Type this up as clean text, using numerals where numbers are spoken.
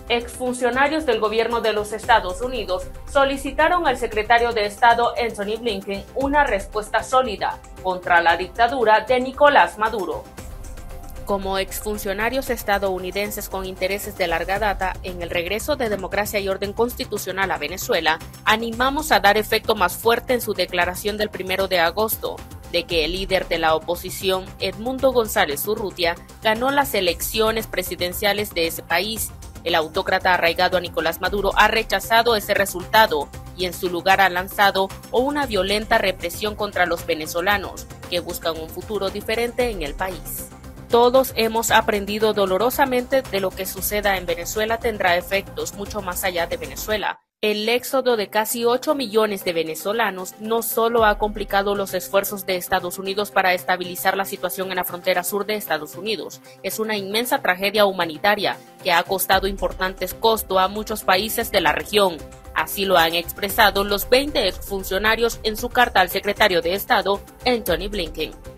Exfuncionarios del gobierno de los Estados Unidos solicitaron al secretario de Estado Antony Blinken una respuesta sólida contra la dictadura de Nicolás Maduro. Como exfuncionarios estadounidenses con intereses de larga data en el regreso de democracia y orden constitucional a Venezuela, animamos a dar efecto más fuerte en su declaración del 1 de agosto, de que el líder de la oposición, Edmundo González Urrutia, ganó las elecciones presidenciales de ese país. El autócrata arraigado a Nicolás Maduro ha rechazado ese resultado y en su lugar ha lanzado una violenta represión contra los venezolanos, que buscan un futuro diferente en el país. Todos hemos aprendido dolorosamente de lo que suceda en Venezuela tendrá efectos mucho más allá de Venezuela. El éxodo de casi 8 millones de venezolanos no solo ha complicado los esfuerzos de Estados Unidos para estabilizar la situación en la frontera sur de Estados Unidos, es una inmensa tragedia humanitaria que ha costado importantes costos a muchos países de la región. Así lo han expresado los 20 exfuncionarios en su carta al secretario de Estado, Antony Blinken.